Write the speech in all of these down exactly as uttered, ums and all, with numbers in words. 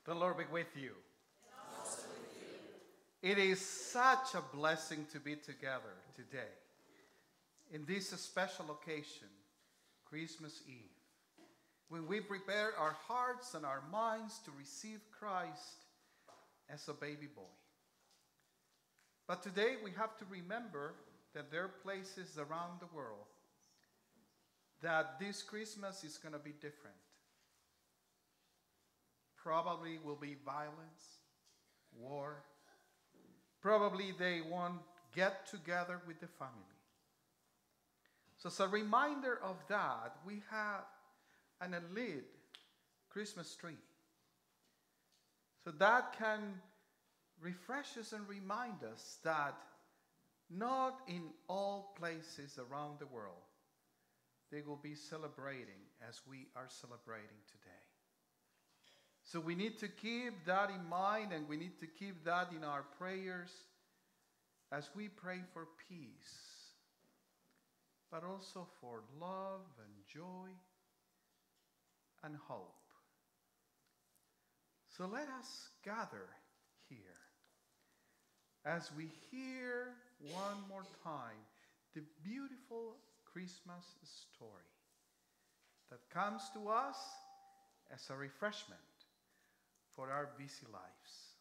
The Lord be with you. And also with you. It is such a blessing to be together today in this special occasion, Christmas Eve, when we prepare our hearts and our minds to receive Christ as a baby boy. But today we have to remember that there are places around the world that this Christmas is going to be different. Probably will be violence, war. Probably they won't get together with the family. So as a reminder of that, we have an lit Christmas tree. So that can refresh us and remind us that not in all places around the world they will be celebrating as we are celebrating today. So we need to keep that in mind, and we need to keep that in our prayers as we pray for peace, but also for love and joy and hope. So let us gather here as we hear one more time the beautiful Christmas story that comes to us as a refreshment for our busy lives.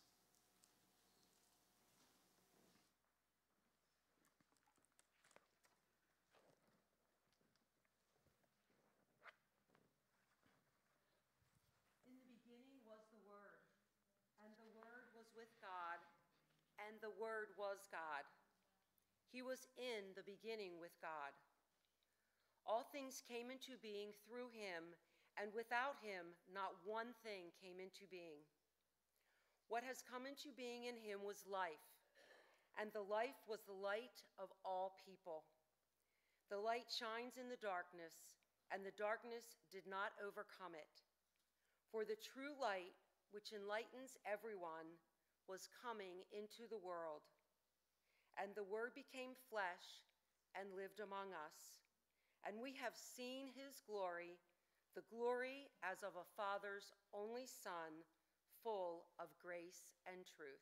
In the beginning was the Word, and the Word was with God, and the Word was God. He was in the beginning with God. All things came into being through him, and without him not one thing came into being. What has come into being in him was life, and the life was the light of all people. The light shines in the darkness, and the darkness did not overcome it. For the true light, which enlightens everyone, was coming into the world. And the Word became flesh and lived among us. And we have seen his glory, the glory as of a Father's only Son, full of grace and truth.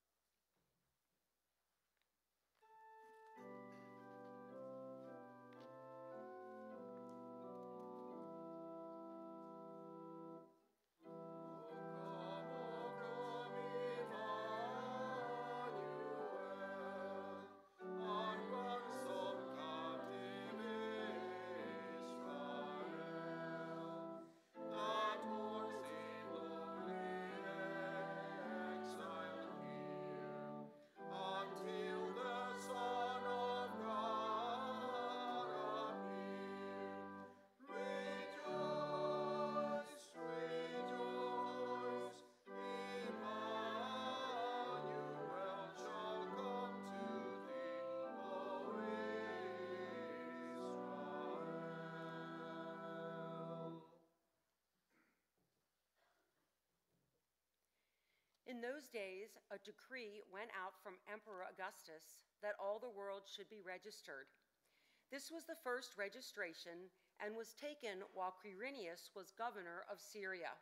In those days, a decree went out from Emperor Augustus that all the world should be registered. This was the first registration and was taken while Quirinius was governor of Syria.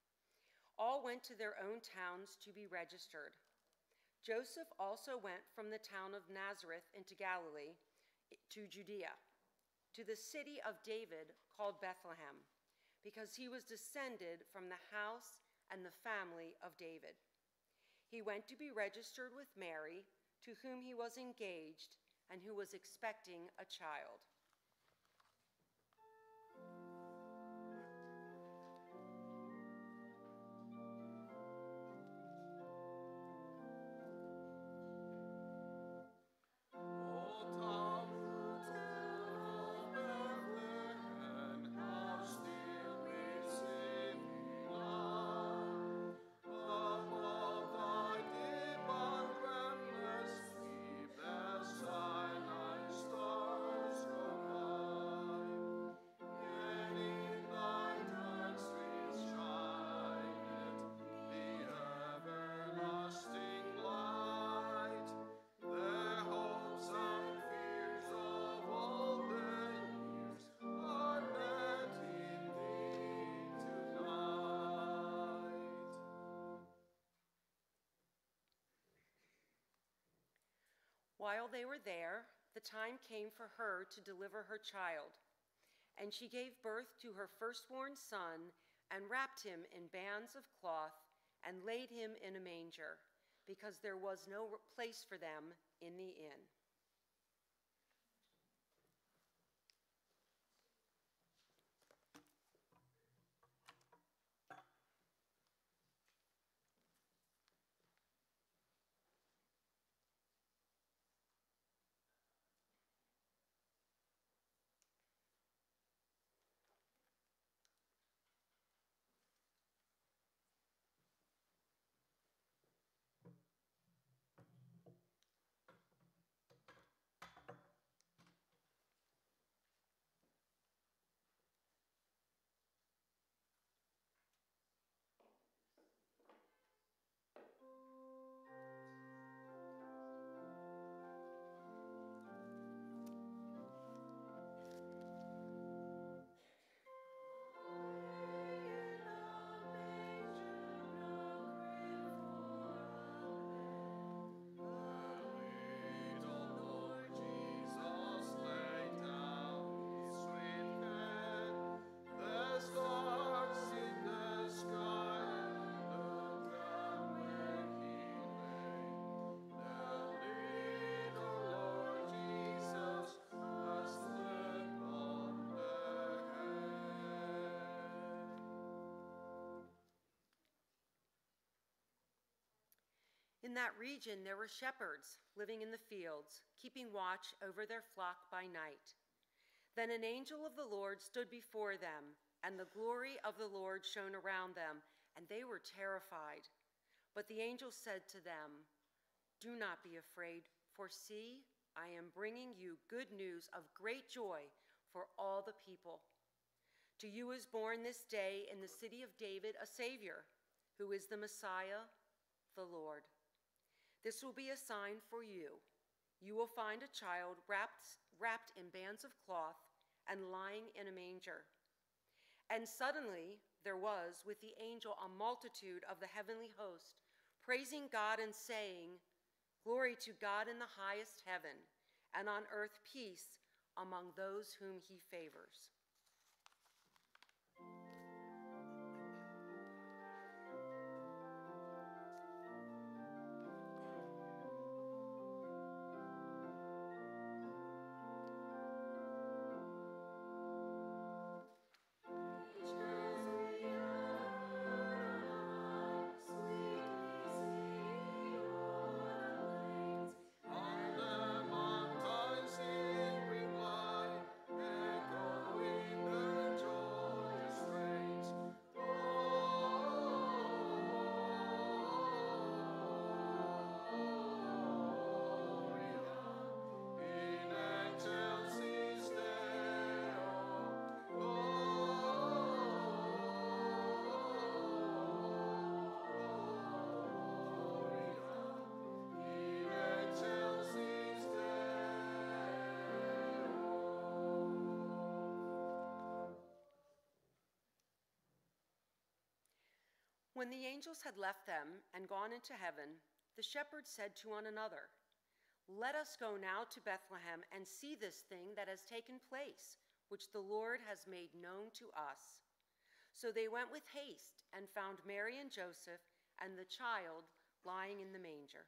All went to their own towns to be registered. Joseph also went from the town of Nazareth into Galilee to Judea, to the city of David called Bethlehem, because he was descended from the house and the family of David. He went to be registered with Mary, to whom he was engaged and who was expecting a child. Beside my stars. While they were there, the time came for her to deliver her child, and she gave birth to her firstborn son and wrapped him in bands of cloth and laid him in a manger, because there was no place for them in the inn. In that region there were shepherds living in the fields, keeping watch over their flock by night. Then an angel of the Lord stood before them, and the glory of the Lord shone around them, and they were terrified. But the angel said to them, "Do not be afraid, for see, I am bringing you good news of great joy for all the people. To you is born this day in the city of David a Savior, who is the Messiah, the Lord. This will be a sign for you. You will find a child wrapped, wrapped in bands of cloth and lying in a manger." And suddenly there was with the angel a multitude of the heavenly host, praising God and saying, "Glory to God in the highest heaven, and on earth peace among those whom he favors." When the angels had left them and gone into heaven, the shepherds said to one another, "Let us go now to Bethlehem and see this thing that has taken place, which the Lord has made known to us." So they went with haste and found Mary and Joseph and the child lying in the manger.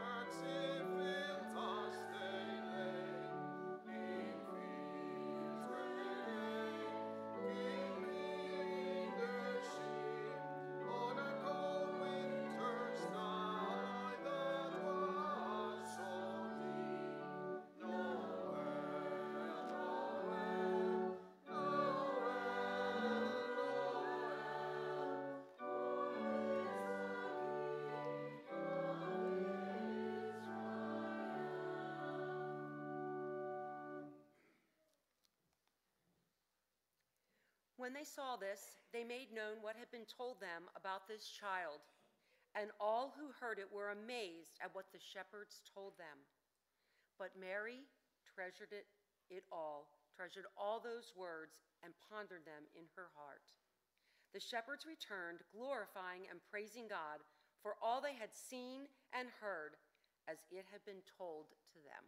Shepherds in fields as they lay, in fields When they saw this, they made known what had been told them about this child, and all who heard it were amazed at what the shepherds told them. But Mary treasured it, it all, treasured all those words, and pondered them in her heart. The shepherds returned, glorifying and praising God for all they had seen and heard as it had been told to them.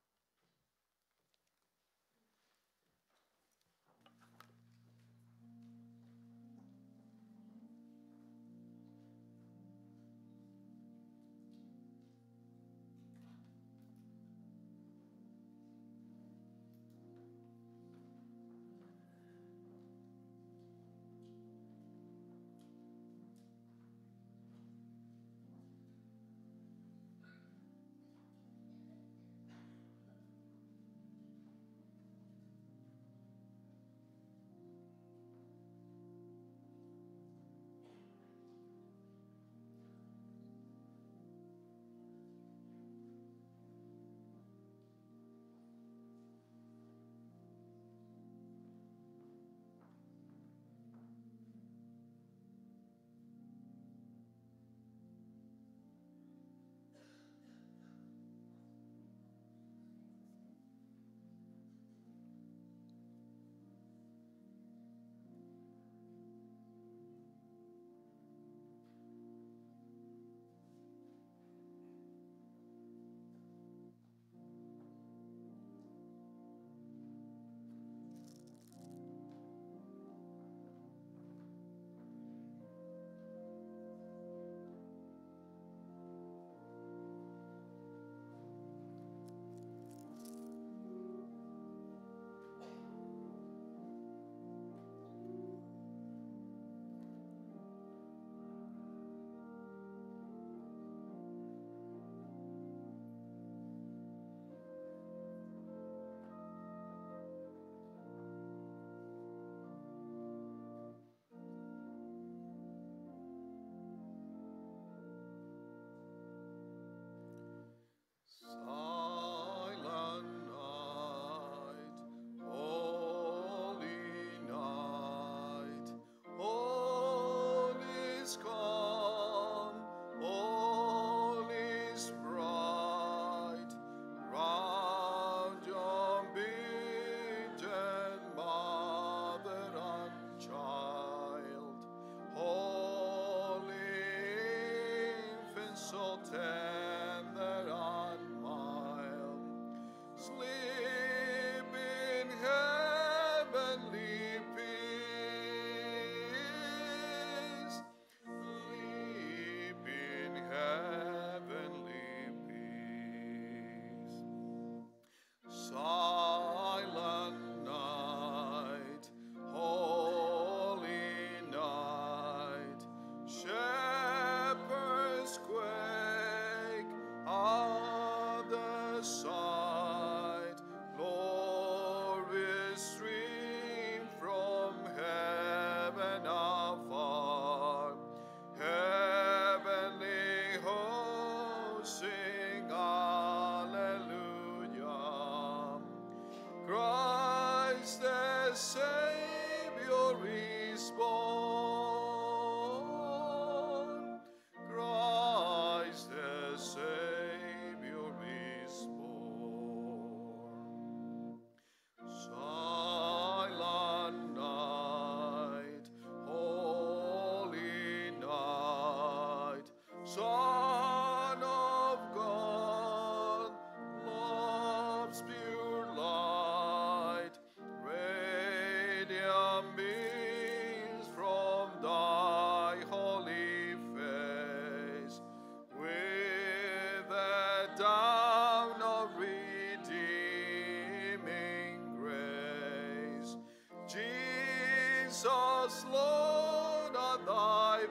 Jesus, Lord, at thy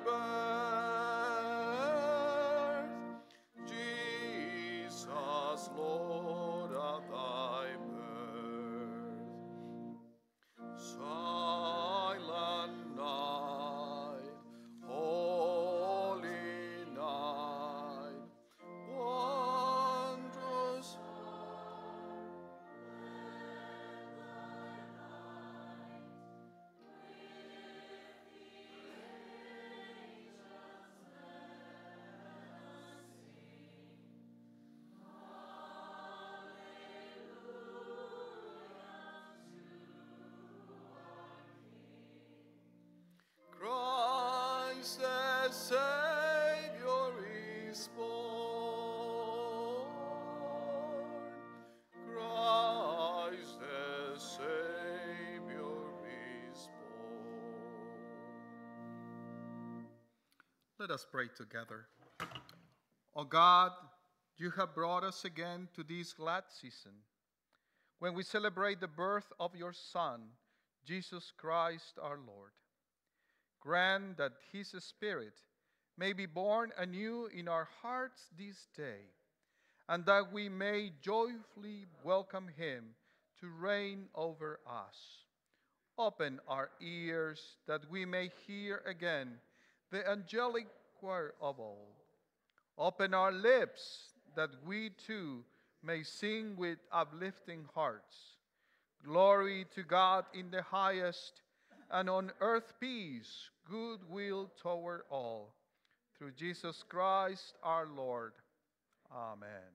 birth. Jesus, Lord, at thy birth. Silent night, holy night, wondrous. Let us pray together. O God, you have brought us again to this glad season when we celebrate the birth of your Son, Jesus Christ our Lord. Grant that his Spirit may be born anew in our hearts this day, and that we may joyfully welcome him to reign over us. Open our ears that we may hear again the angelic choir of old. Open our lips that we too may sing with uplifting hearts. Glory to God in the highest, and on earth peace, goodwill toward all. Through Jesus Christ our Lord. Amen.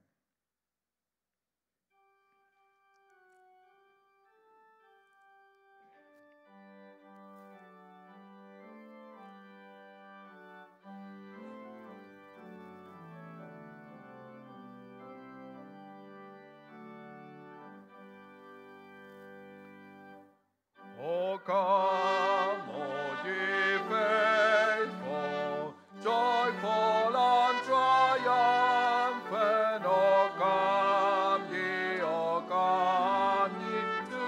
O come, O ye faithful, joyful and triumphant, O come ye, O come ye to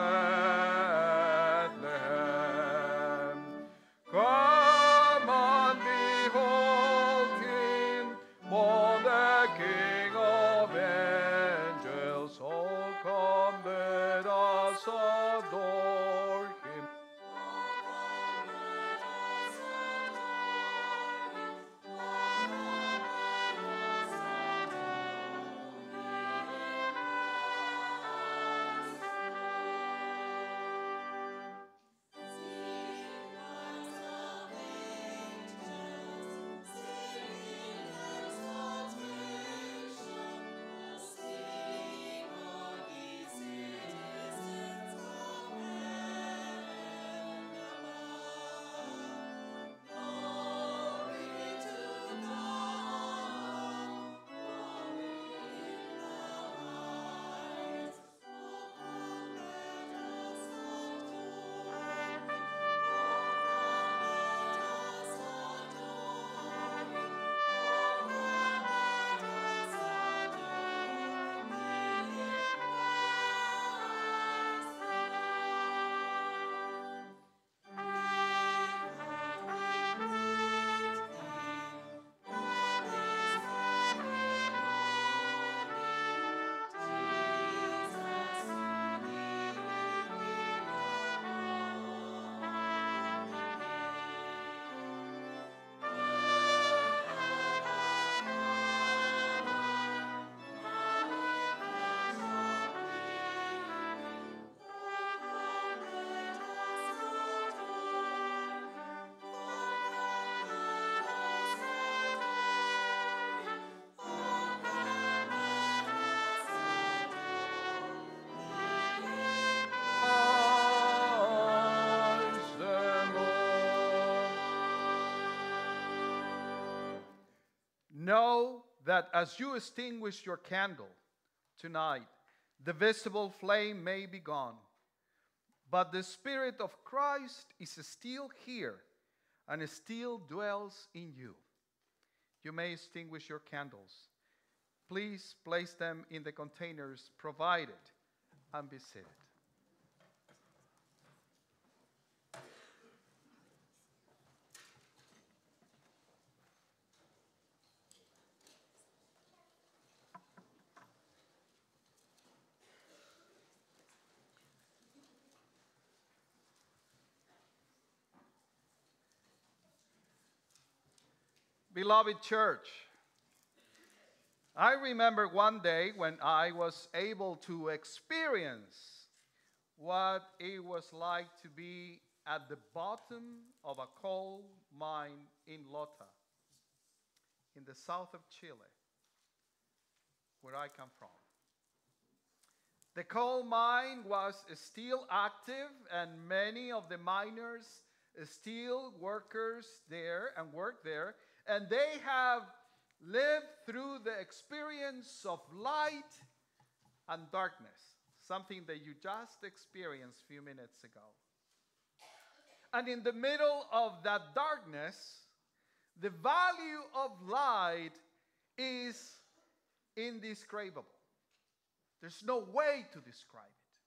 Bethlehem. Come and behold him, born the King of angels. O come, let us adore him. Know that as you extinguish your candle tonight, the visible flame may be gone, but the Spirit of Christ is still here and still dwells in you. You may extinguish your candles. Please place them in the containers provided and be seated. Beloved church, I remember one day when I was able to experience what it was like to be at the bottom of a coal mine in Lota, in the south of Chile, where I come from. The coal mine was still active, and many of the miners, steel workers there and worked there, and they have lived through the experience of light and darkness, something that you just experienced a few minutes ago. And in the middle of that darkness, The value of light is indescribable. There's no way to describe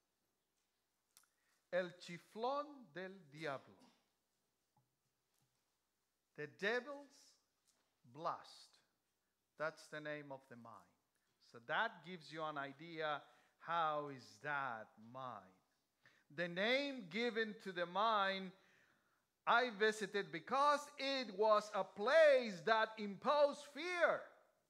it. El chiflón del diablo. The devil's blast. That's the name of the mind. So that gives you an idea, how is that mind? The name given to the mind I visited because it was a place that imposed fear.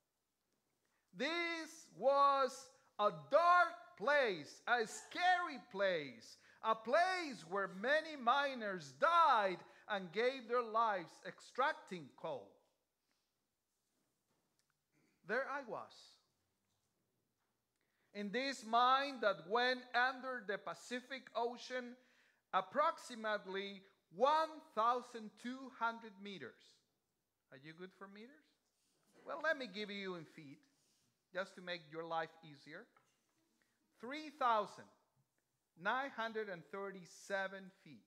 This was a dark place, a scary place, a place where many miners died and gave their lives extracting coal. There I was, in this mine that went under the Pacific Ocean approximately one thousand two hundred meters. Are you good for meters? Well, let me give you in feet, just to make your life easier. three thousand nine hundred thirty-seven feet.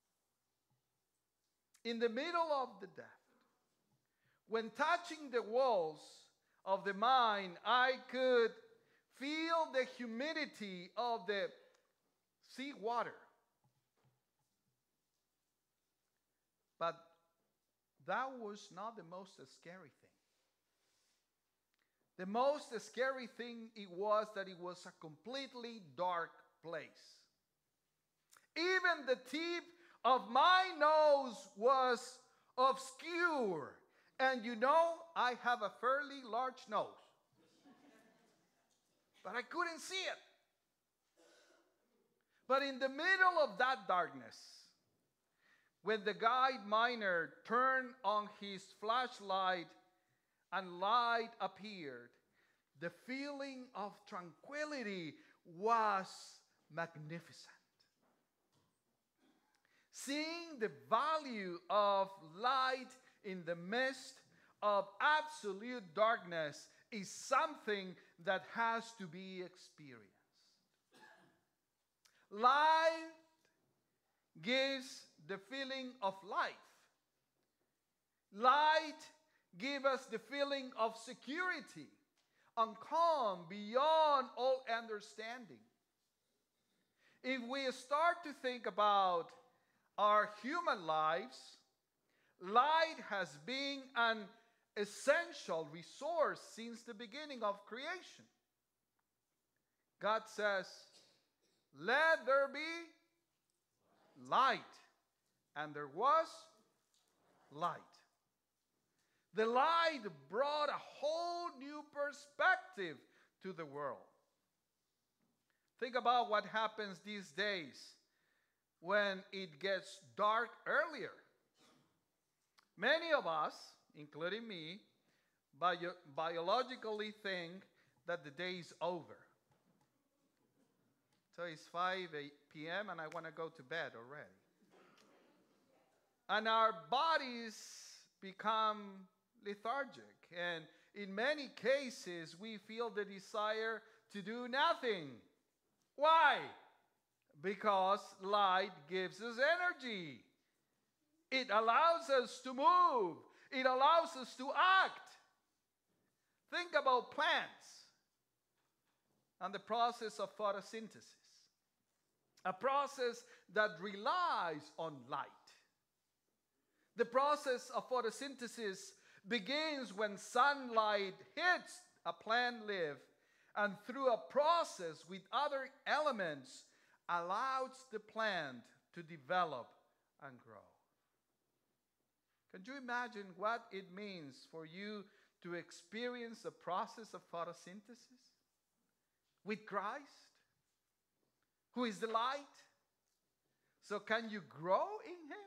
In the middle of the depth, when touching the walls of the mine, I could feel the humidity of the sea water. But that was not the most scary thing. The most scary thing it was that it was a completely dark place. Even the tip of my nose was obscure. And you know, I have a fairly large nose. But I couldn't see it. But in the middle of that darkness, when the guide miner turned on his flashlight and light appeared, the feeling of tranquility was magnificent. Seeing the value of light in the midst of absolute darkness is something that has to be experienced. Light gives the feeling of life. Light gives us the feeling of security and calm beyond all understanding. If we start to think about our human lives, light has been an essential resource since the beginning of creation. God says, "Let there be light." And there was light. The light brought a whole new perspective to the world. Think about what happens these days when it gets dark earlier. Many of us, including me, bio- biologically think that the day is over. So it's five p m and I want to go to bed already. And our bodies become lethargic. And in many cases, we feel the desire to do nothing. Why? Because light gives us energy. It allows us to move. It allows us to act. Think about plants and the process of photosynthesis, a process that relies on light. The process of photosynthesis begins when sunlight hits a plant leaf, and through a process with other elements allows the plant to develop and grow. Can you imagine what it means for you to experience the process of photosynthesis with Christ, who is the light? So can you grow in Him?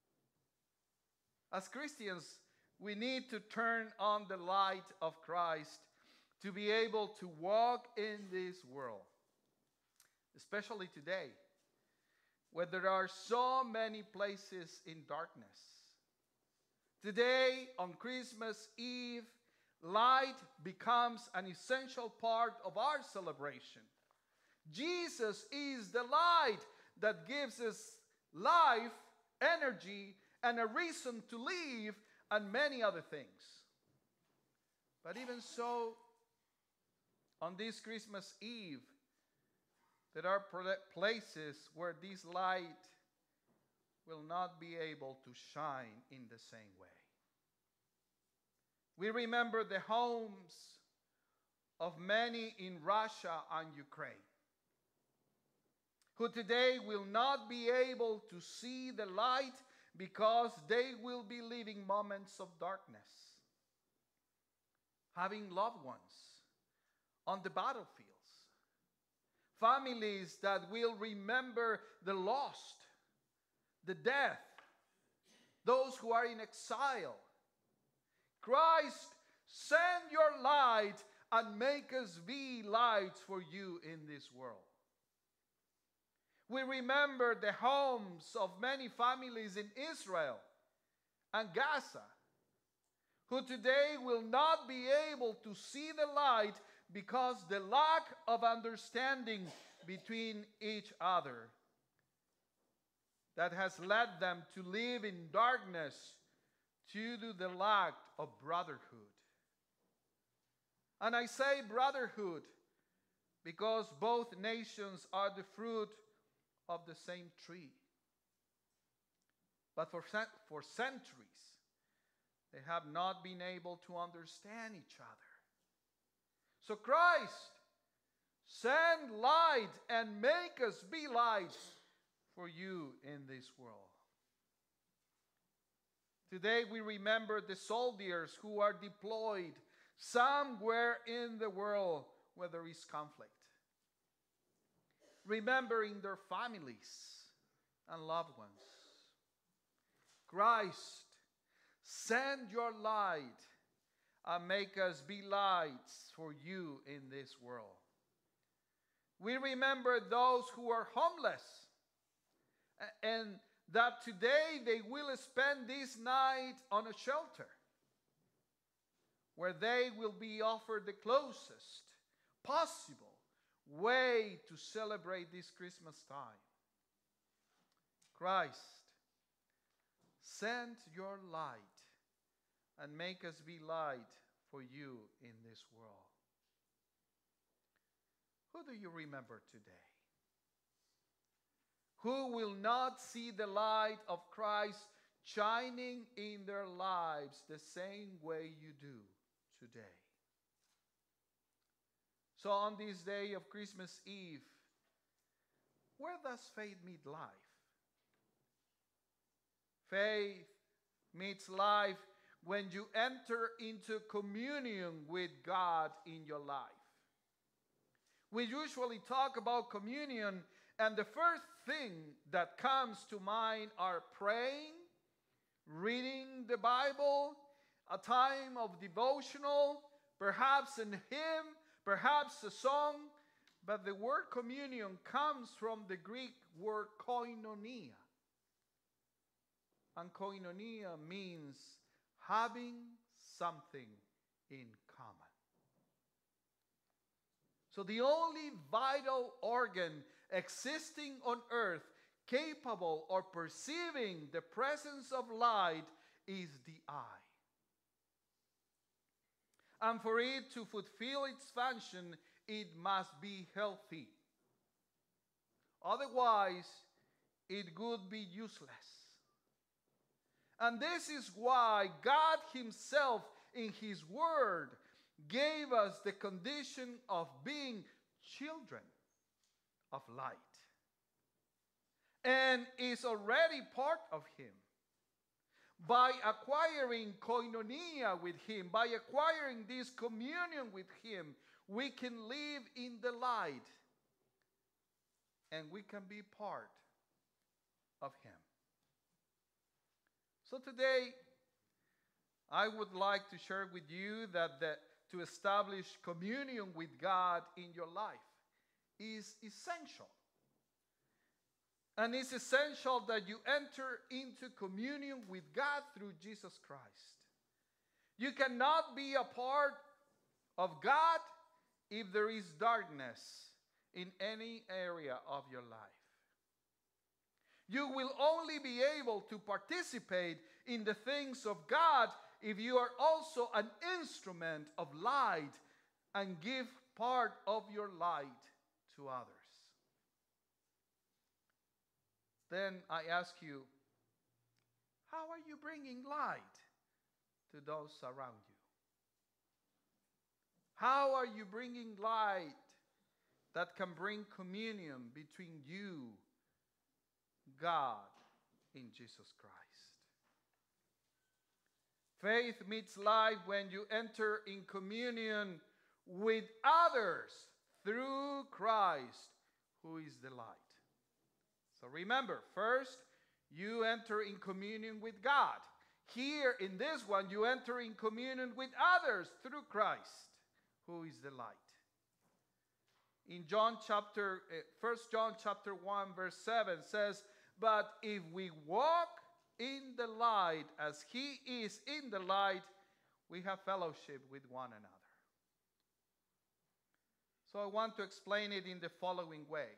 As Christians, we need to turn on the light of Christ to be able to walk in this world, especially today, where there are so many places in darkness. Today, on Christmas Eve, light becomes an essential part of our celebration. Jesus is the light that gives us life, energy, and a reason to live and many other things. But even so, on this Christmas Eve, there are places where this light will not be able to shine in the same way. We remember the homes of many in Russia and Ukraine, who today will not be able to see the light because they will be living moments of darkness, having loved ones on the battlefields, families that will remember the lost, the death, those who are in exile. Christ, send your light and make us be lights for you in this world. We remember the homes of many families in Israel and Gaza, who today will not be able to see the light because the lack of understanding between each other that has led them to live in darkness due to the lack of brotherhood. And I say brotherhood because both nations are the fruit of the same tree. But for, for centuries, they have not been able to understand each other. So Christ, send light and make us be lights for you in this world. Today we remember the soldiers who are deployed somewhere in the world where there is conflict, remembering their families and loved ones. Christ, send your light and make us be lights for you in this world. We remember those who are homeless, and that today they will spend this night on a shelter where they will be offered the closest possible way to celebrate this Christmas time. Christ, send your light and make us be light for you in this world. Who do you remember today? Who will not see the light of Christ shining in their lives the same way you do today? So on this day of Christmas Eve, where does faith meet life? Faith meets life when you enter into communion with God in your life. We usually talk about communion, and the first thing that comes to mind are praying, reading the Bible, a time of devotional, perhaps a hymn, perhaps a song. But the word communion comes from the Greek word koinonia. And koinonia means having something in common. So the only vital organ existing on earth capable of perceiving the presence of light is the eye. And for it to fulfill its function, it must be healthy. Otherwise, it would be useless. And this is why God Himself in His Word gave us the condition of being children of light, and is already part of Him. By acquiring koinonia with Him, by acquiring this communion with Him, we can live in the light, and we can be part of Him. So today, I would like to share with you that the, to establish communion with God in your life is essential. And it's essential that you enter into communion with God through Jesus Christ. You cannot be a part of God if there is darkness in any area of your life. You will only be able to participate in the things of God if you are also an instrument of light and give part of your light to others? Then I ask you, how are you bringing light to those around you? How are you bringing light that can bring communion between you, God, in Jesus Christ? Faith meets life when you enter in communion with others through Christ, who is the light. So remember, first, you enter in communion with God. Here in this one, you enter in communion with others through Christ, who is the light. In John chapter, uh, First John chapter one, verse seven says, "But if we walk in the light as he is in the light, we have fellowship with one another." So I want to explain it in the following way.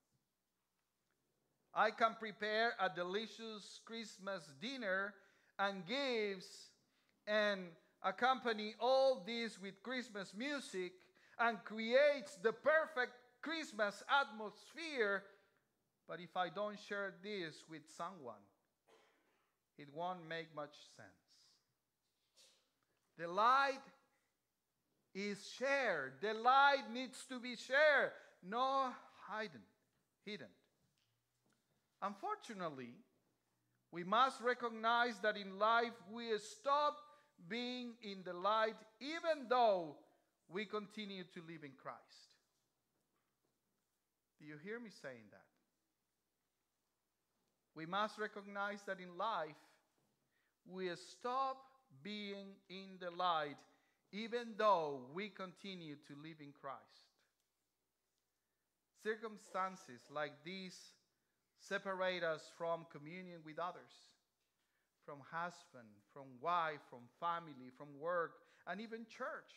I can prepare a delicious Christmas dinner and gifts and accompany all this with Christmas music and creates the perfect Christmas atmosphere. But if I don't share this with someone, it won't make much sense. The light is shared. The light needs to be shared, no hidden, hidden. Unfortunately, we must recognize that in life we stop being in the light even though we continue to live in Christ. Do you hear me saying that? We must recognize that in life we stop being in the light even though we continue to live in Christ. Circumstances like these separate us from communion with others, from husband, from wife, from family, from work, and even church.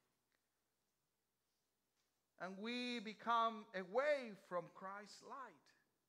And we become away from Christ's light.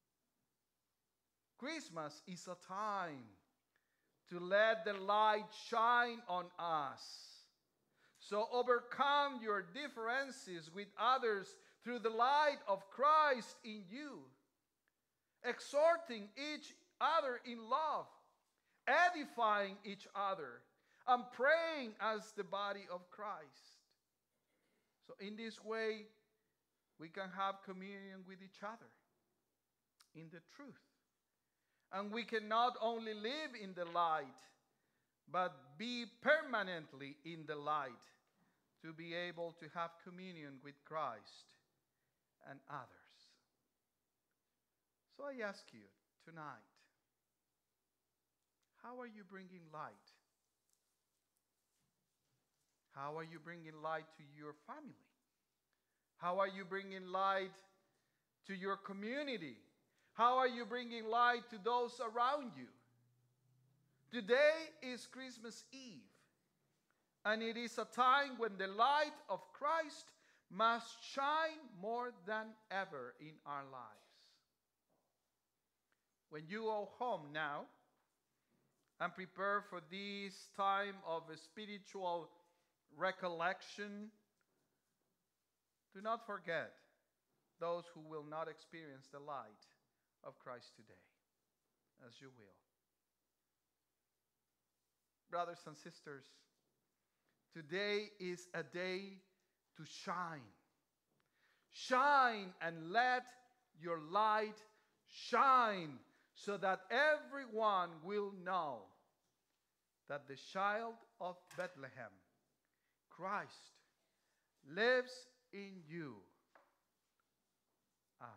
Christmas is a time to let the light shine on us. So overcome your differences with others through the light of Christ in you, exhorting each other in love, edifying each other, and praying as the body of Christ. So in this way, we can have communion with each other in the truth. And we can not only live in the light, but be permanently in the light to be able to have communion with Christ and others. So I ask you tonight, how are you bringing light? How are you bringing light to your family? How are you bringing light to your community? How are you bringing light to those around you? Today is Christmas Eve, and it is a time when the light of Christ must shine more than ever in our lives. When you go home now and prepare for this time of spiritual recollection, do not forget those who will not experience the light of Christ today, as you will. Brothers and sisters, today is a day to shine. Shine and let your light shine so that everyone will know that the child of Bethlehem, Christ, lives in you. Amen.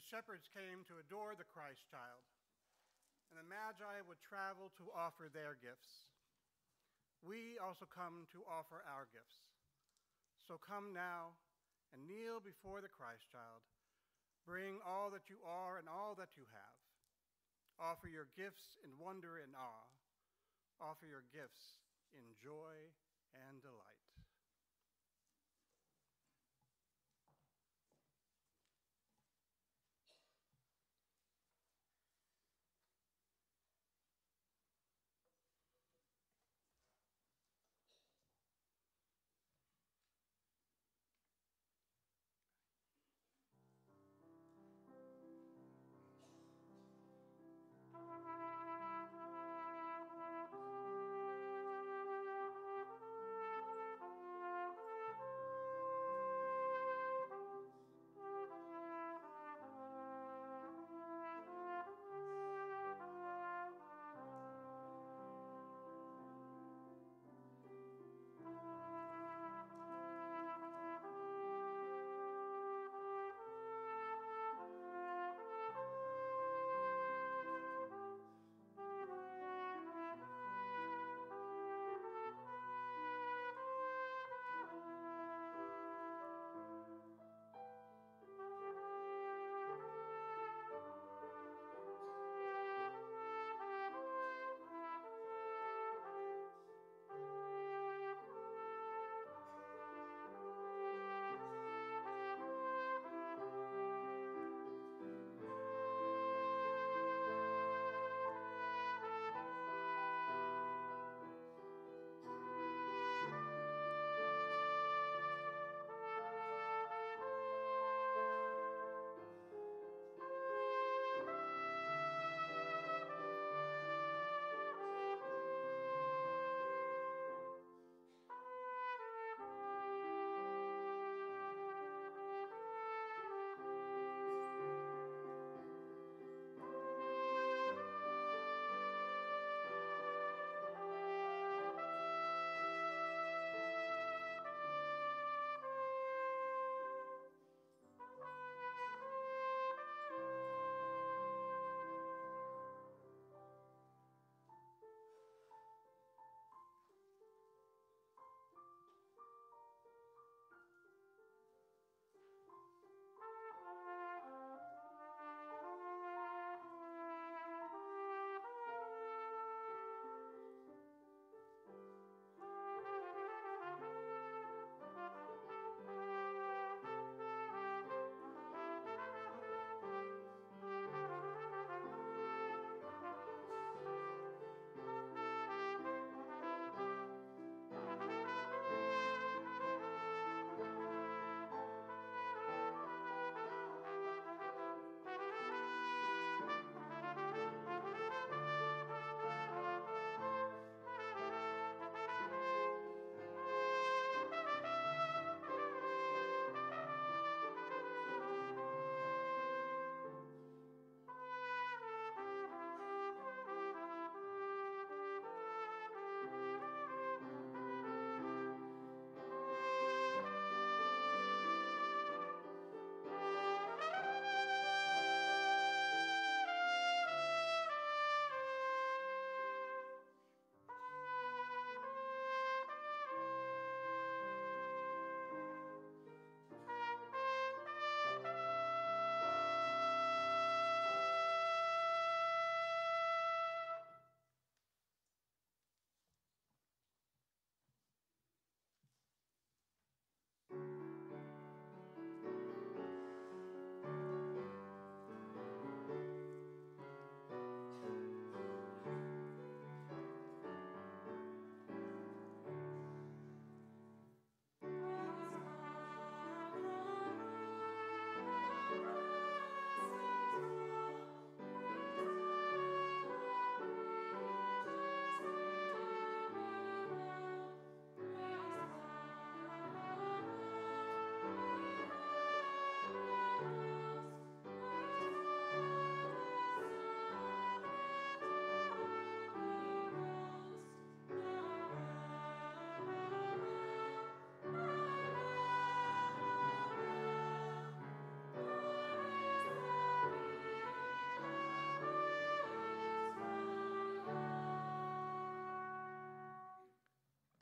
shepherds came to adore the Christ child, and the Magi would travel to offer their gifts. We also come to offer our gifts. So come now and kneel before the Christ child. Bring all that you are and all that you have. Offer your gifts in wonder and awe. Offer your gifts in joy and delight.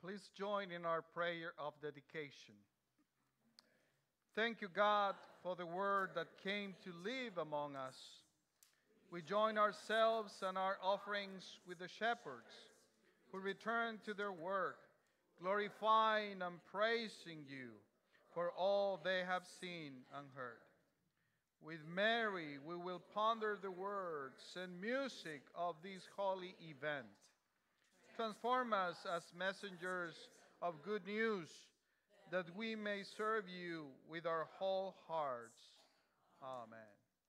Please join in our prayer of dedication. Thank you, God, for the word that came to live among us. We join ourselves and our offerings with the shepherds who return to their work, glorifying and praising you for all they have seen and heard. With Mary, we will ponder the words and music of this holy event. Transform us as messengers of good news, that we may serve you with our whole hearts. Amen.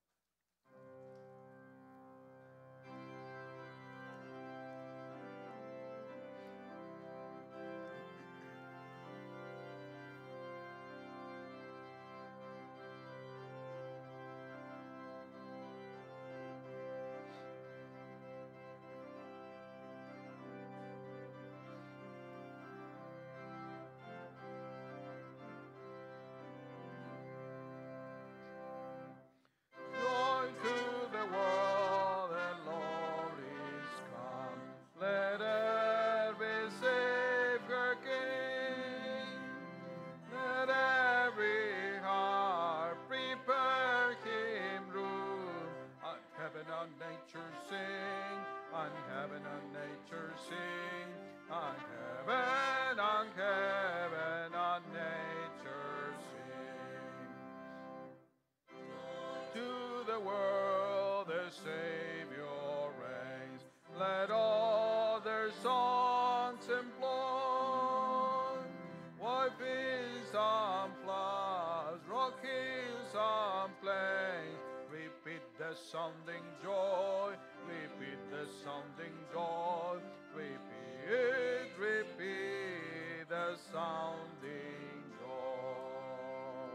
Sounding joy, repeat the sounding joy, repeat, repeat the sounding joy.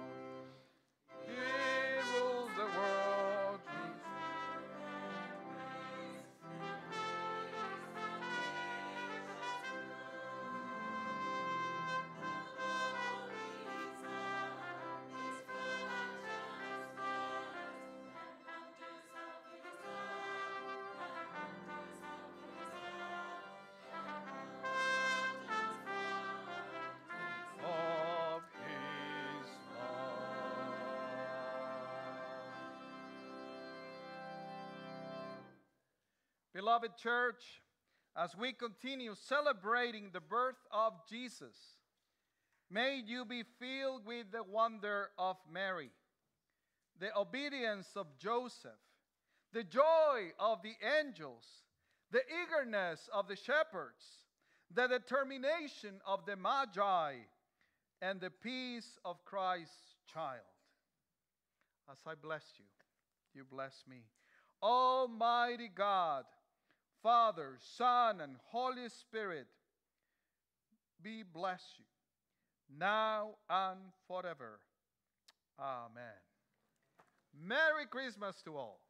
He rules the world. Beloved church, as we continue celebrating the birth of Jesus, may you be filled with the wonder of Mary, the obedience of Joseph, the joy of the angels, the eagerness of the shepherds, the determination of the Magi, and the peace of Christ's child. As I bless you, you bless me. Almighty God, Father, Son, and Holy Spirit, be bless you, now and forever. Amen. Merry Christmas to all.